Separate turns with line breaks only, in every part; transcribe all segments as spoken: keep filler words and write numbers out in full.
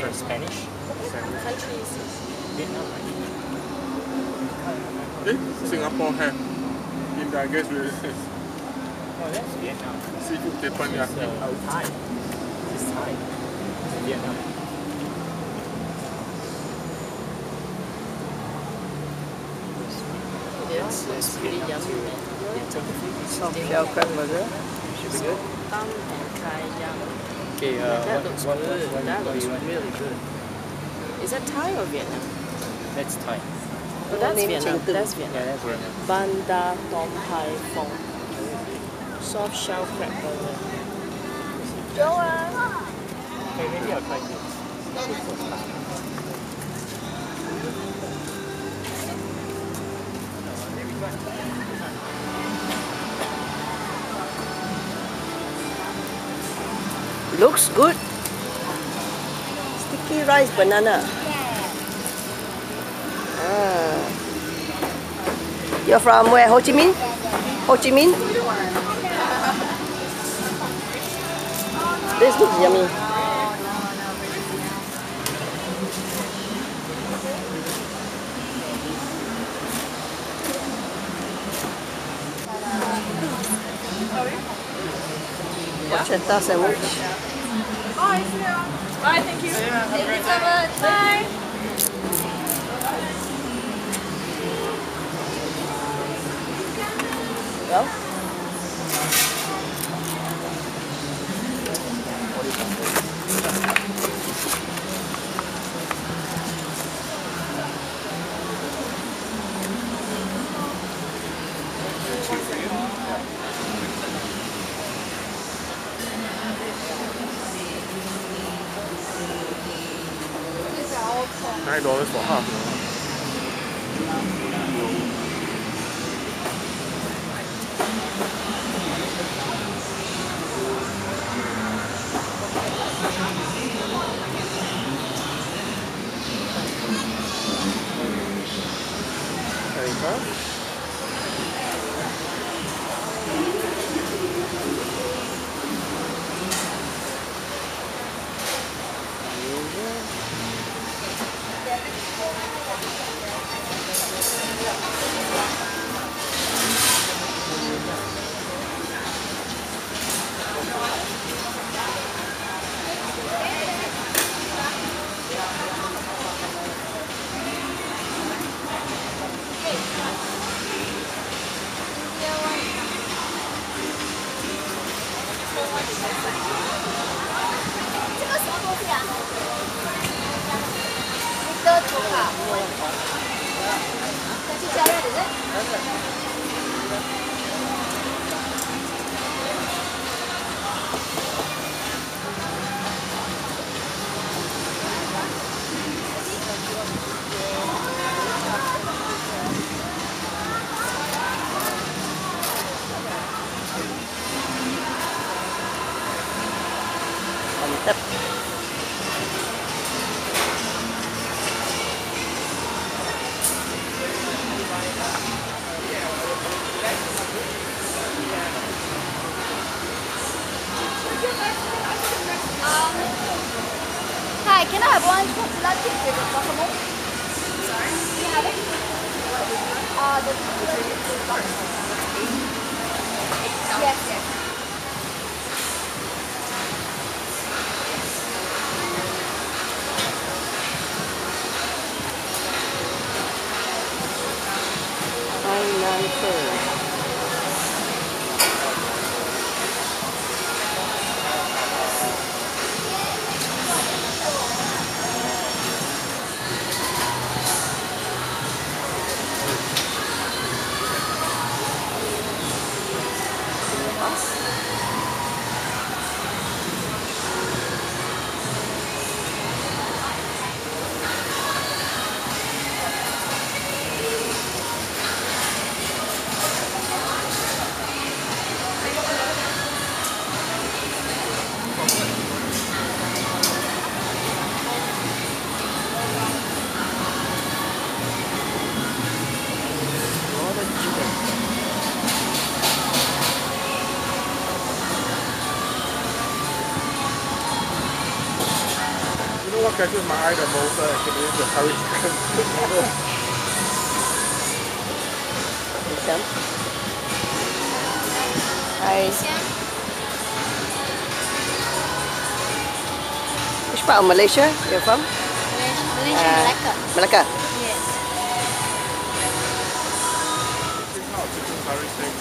uh, Spanish.
Country is
Vietnam.
Eh, Singapore have. In I guess we
Oh, that's Vietnam.
seafood teppanyaki.
It's uh, Thai. It's Thai. It's Vietnam.
Yes, it's pretty yummy, man.
Soft shell crab burger.
Should be good.
Thumb and Thai yum.
Okay, uh,
That
what,
looks
what,
good.
what,
That
what do
looks
you want?
really good. Is that Thai or Vietnam?
That's Thai.
Oh, that's
name
Vietnam.
Cheng Teng.
That's
Yeah,
Vietnam.
that's Vietnam.
Banda Tom Hai Fong. Soft shell crab burger.
Okay, maybe I'll try this. Good for start.
Looks good. Sticky rice banana. Ah. You're from where? Ho Chi Minh? Ho Chi Minh? This looks yummy. Porchetta Sandwich.
Bye, thank you. Thank you so much. Bye.
Well,
Nine dollars for half. There you go.
mantap.
Hi, can I have one chocolate chip if it's possible? Sorry? Can you have it? Uh, the chocolate chip is possible. Yes, yes.
Pineapple.
Us?
what catches my eye the most uh, actually is the curry chicken.
Welcome. Hi. Which part of Malaysia you're from?
Malaysia,
Uh,
Malacca.
Malacca.
Yes.
This is not chicken curry steak.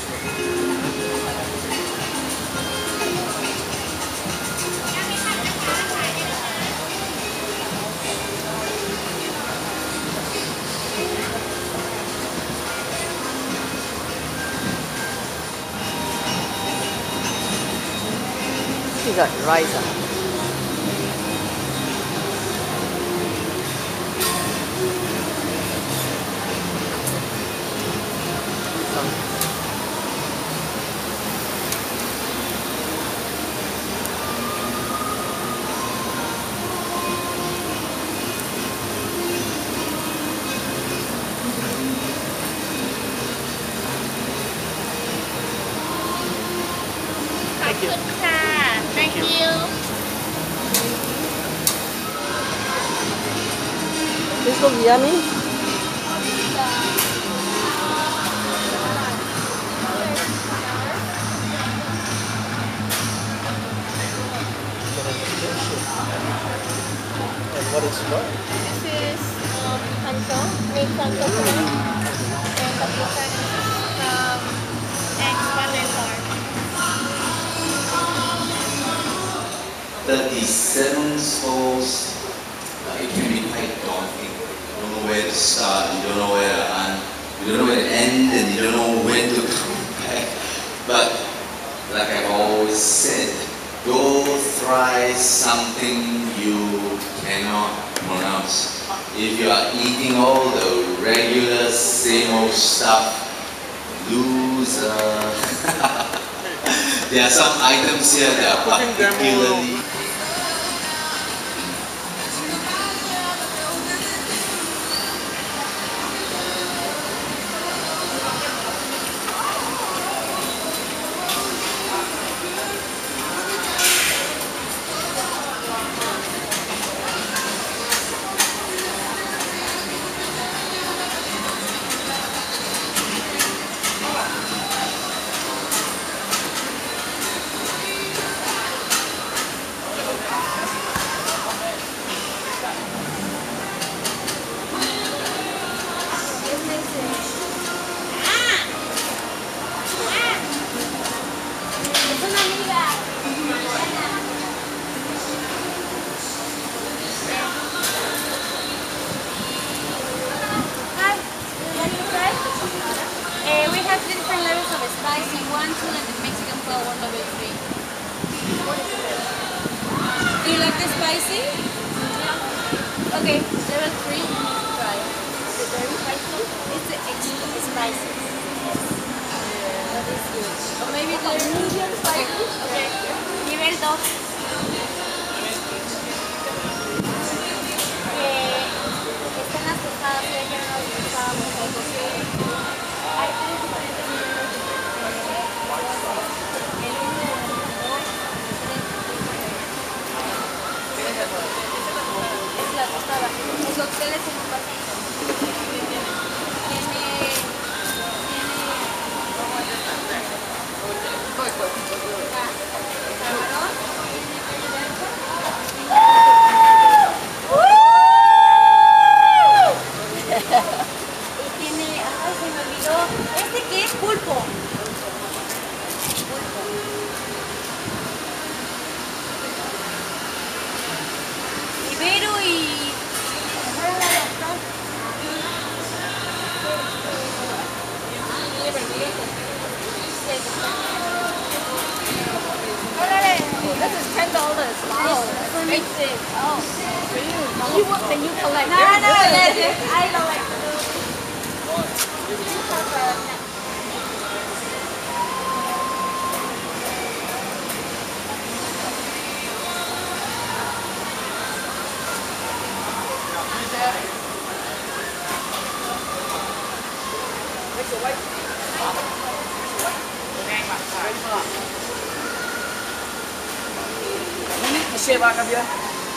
You got rice. Huh?
Thank you. Thank you.
This looks yummy.
And what is what?
This is um, pancong, made pancong curry, and tapioca from eggs, butter, and flour.
thirty-seven souls, uh, it can be quite daunting. You don't know where to start, you don't know where to end, you don't know where to end, and you don't know when to come back. But like I've always said, go try something you cannot pronounce. If you are eating all the regular same old stuff, loser. There are some items here that are particularly
Spicy one, two, and the Mexican flour one level three. Do you like the spicy? Yeah. Okay, level three. Try. Is it very spicy? It's extra spicy. Yes. Yeah, that is good. Or maybe the medium spicy. Okay. Nivel dos. Eh, están las tostadas y ya no las tostábamos porque hay tres diferentes niveles de es la tostada. Los cócteles son un pasito. Tiene... Tiene... Camarón. Y tiene... Ay, se me olvidó. ¿Este qué es? Pulpo. Pulpo. Ibero y... This is ten dollars. Wow, that's expensive. Oh, you want then you collect? No, no, I collect.
Xe ba cà bia?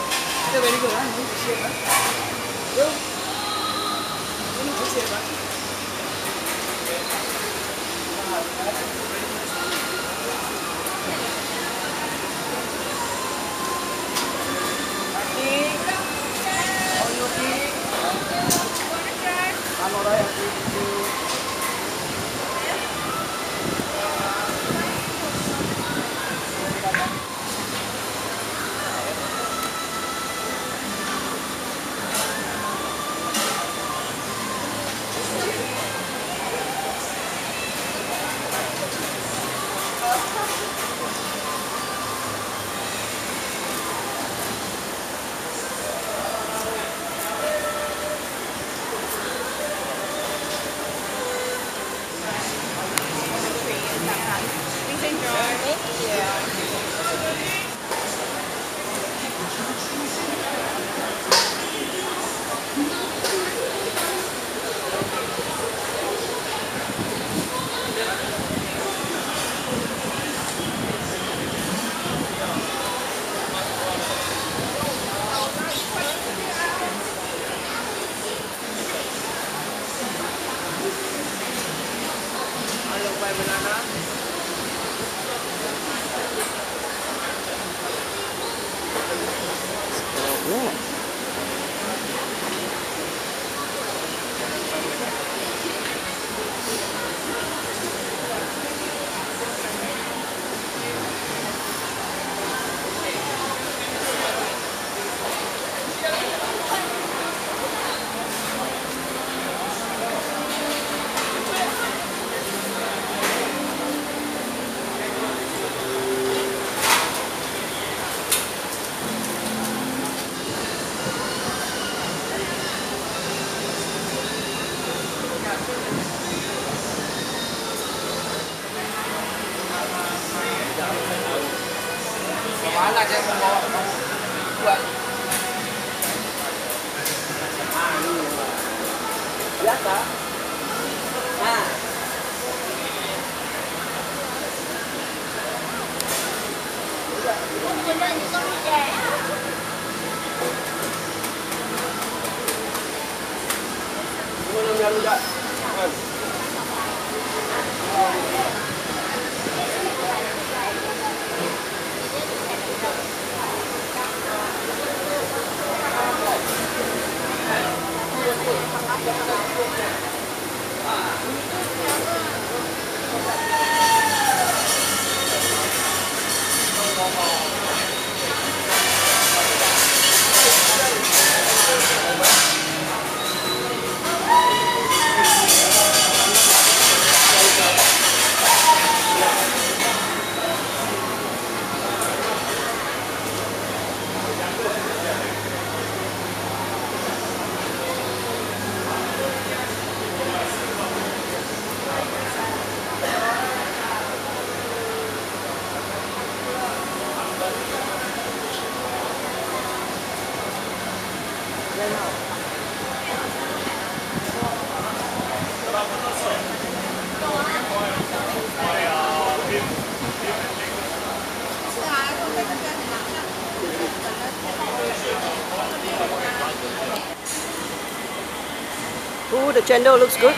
Ooh, the chendol looks good.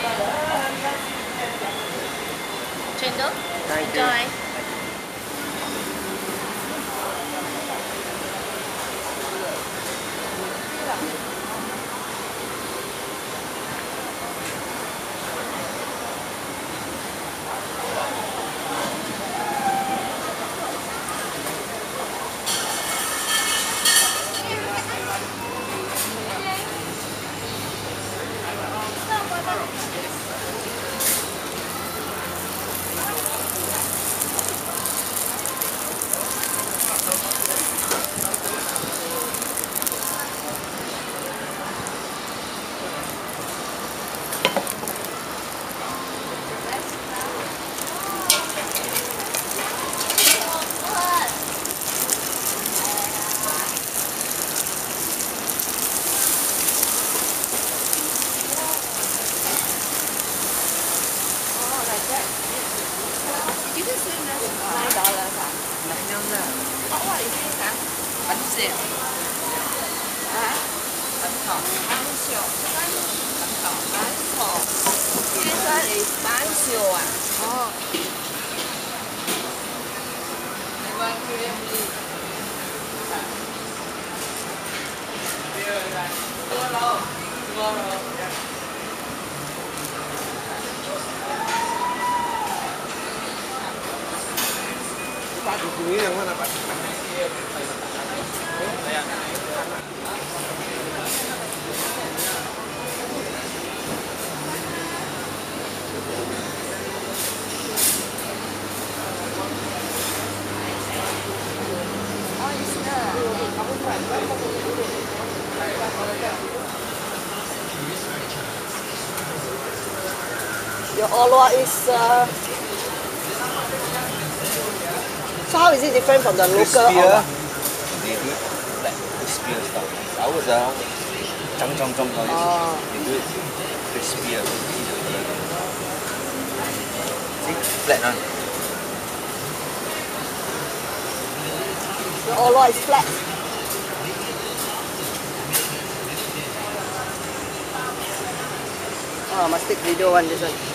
Chendol?
Thank you.
Enjoy. Bancho. Bancho. This one is bancho.
Oh.
Pak di sini yang mana Pak?
Your olwa is uh, so how is it different from the local olwa?
They do it like crispier stuff. Ours are chong chong chong.
Oh.
They do it crispier. See, flat one.
Your olwa is flat. Oh, must take video one this one.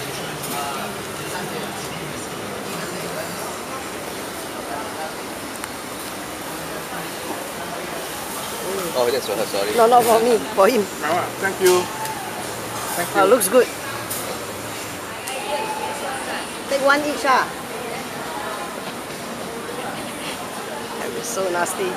Oh, that's for her, sorry.
No, not for me, for him.
Nah, thank you. Thank you.
Oh, looks good. Take one each, ah. That is so nasty.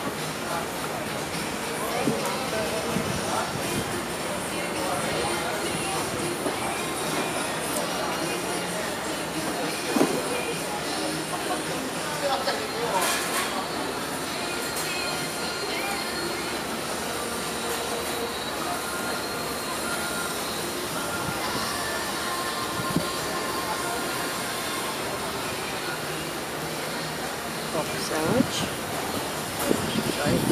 Sandwich. Try it.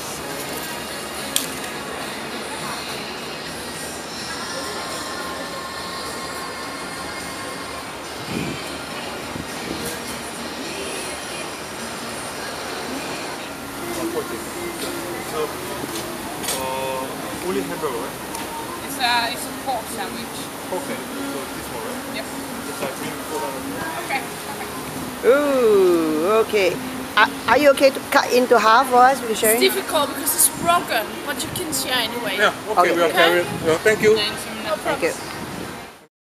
So, uh, only hamburger, right?
It's a, it's a pork sandwich.
Okay. So this one, right?
Yep.
Just like three, four dollars.
Okay.
Ooh, okay. Are, are you okay to cut into half for us? We're
It's
sharing?
difficult because it's broken, but you can share anyway.
Yeah. Okay.
Okay.
We'll carry it. Well, thank you.
And some
Thank you.